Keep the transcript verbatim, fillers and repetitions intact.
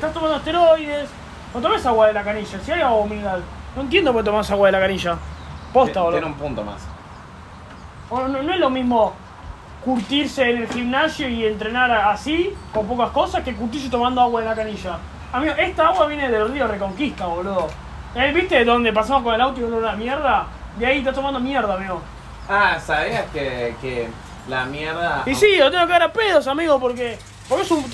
estás tomando esteroides. No tomes agua de la canilla, si hay agua mineral. No entiendo por qué tomás agua de la canilla. Posta, boludo. Tiene un punto más. No, no, no es lo mismo curtirse en el gimnasio y entrenar así, con pocas cosas, que curtirse tomando agua de la canilla. Amigo, esta agua viene del río Reconquista, boludo. ¿Eh? ¿Viste dónde pasamos con el auto y uno una mierda? De ahí estás tomando mierda, amigo. Ah, ¿sabías que, que la mierda... Y sí, lo tengo que dar a pedos, amigo, porque, porque es un